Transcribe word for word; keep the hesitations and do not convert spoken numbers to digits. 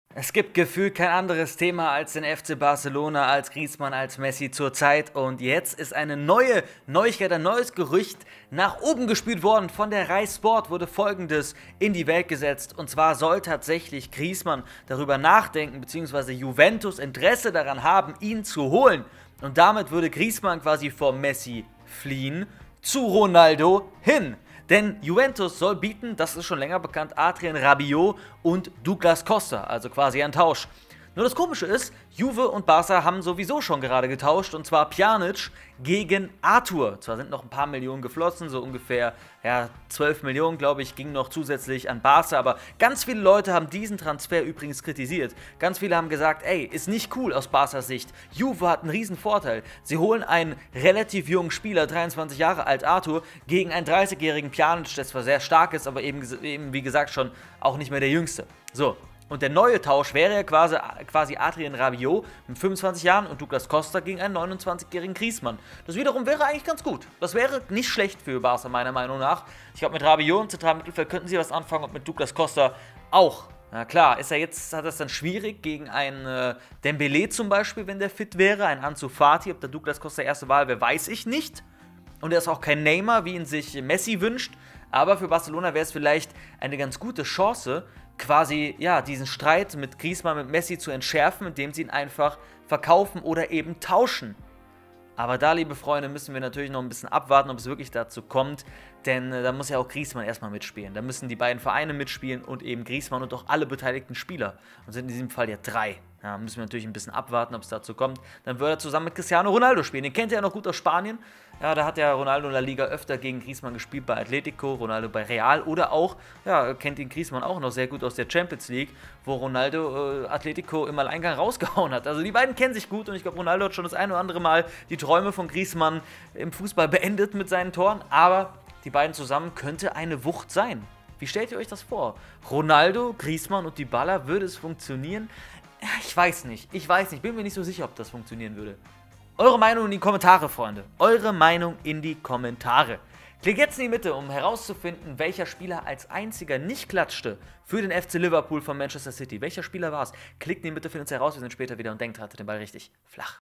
Es gibt gefühlt kein anderes Thema als den F C Barcelona, als Griezmann, als Messi zurzeit. Und jetzt ist eine neue Neuigkeit, ein neues Gerücht nach oben gespült worden. Von der Rai Sport wurde Folgendes in die Welt gesetzt. Und zwar soll tatsächlich Griezmann darüber nachdenken, beziehungsweise Juventus Interesse daran haben, ihn zu holen. Und damit würde Griezmann quasi vor Messi fliehen zu Ronaldo hin. Denn Juventus soll bieten, das ist schon länger bekannt, Adrien Rabiot und Douglas Costa, also quasi ein Tausch. Nur das Komische ist, Juve und Barca haben sowieso schon gerade getauscht, und zwar Pjanic gegen Arthur. Zwar sind noch ein paar Millionen geflossen, so ungefähr ja, zwölf Millionen, glaube ich, gingen noch zusätzlich an Barca, aber ganz viele Leute haben diesen Transfer übrigens kritisiert. Ganz viele haben gesagt, ey, ist nicht cool aus Barcas Sicht. Juve hat einen riesen Vorteil. Sie holen einen relativ jungen Spieler, dreiundzwanzig Jahre alt, Arthur, gegen einen dreißigjährigen Pjanic, der zwar sehr stark ist, aber eben, eben wie gesagt schon auch nicht mehr der Jüngste. So. Und der neue Tausch wäre ja quasi, quasi Adrien Rabiot mit fünfundzwanzig Jahren und Douglas Costa gegen einen neunundzwanzigjährigen Griezmann. Das wiederum wäre eigentlich ganz gut. Das wäre nicht schlecht für Barca, meiner Meinung nach. Ich glaube, mit Rabiot im zentralen Mittelfeld könnten sie was anfangen und mit Douglas Costa auch. Na klar, ist er jetzt, hat das dann schwierig gegen einen äh, Dembélé zum Beispiel, wenn der fit wäre, ein Ansu Fati, ob der Douglas Costa erste Wahl wäre, weiß ich nicht. Und er ist auch kein Neymar, wie ihn sich Messi wünscht. Aber für Barcelona wäre es vielleicht eine ganz gute Chance, quasi ja, diesen Streit mit Griezmann, mit Messi zu entschärfen, indem sie ihn einfach verkaufen oder eben tauschen. Aber da, liebe Freunde, müssen wir natürlich noch ein bisschen abwarten, ob es wirklich dazu kommt, denn äh, da muss ja auch Griezmann erstmal mitspielen. Da müssen die beiden Vereine mitspielen und eben Griezmann und auch alle beteiligten Spieler. Und sind in diesem Fall ja drei. Ja, müssen wir natürlich ein bisschen abwarten, ob es dazu kommt. Dann würde er zusammen mit Cristiano Ronaldo spielen. Den kennt ihr ja noch gut aus Spanien. Ja, da hat ja Ronaldo in der Liga öfter gegen Griezmann gespielt bei Atletico, Ronaldo bei Real oder auch, ja, kennt ihn Griezmann auch noch sehr gut aus der Champions League, wo Ronaldo äh, Atletico im Alleingang rausgehauen hat. Also die beiden kennen sich gut und ich glaube, Ronaldo hat schon das ein oder andere Mal die Träume von Griezmann im Fußball beendet mit seinen Toren, aber die beiden zusammen könnte eine Wucht sein. Wie stellt ihr euch das vor? Ronaldo, Griezmann und Dybala, würde es funktionieren? Ja, ich weiß nicht, ich weiß nicht, bin mir nicht so sicher, ob das funktionieren würde. Eure Meinung in die Kommentare, Freunde. Eure Meinung in die Kommentare. Klickt jetzt in die Mitte, um herauszufinden, welcher Spieler als einziger nicht klatschte für den F C Liverpool von Manchester City. Welcher Spieler war es? Klickt in die Mitte, findet es heraus, wir sind später wieder und denkt, haltet den Ball richtig flach.